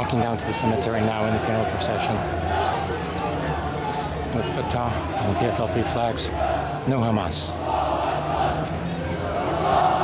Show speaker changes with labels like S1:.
S1: walking down to the cemetery now in the funeral procession with Fatah and PFLP flags. No Hamas.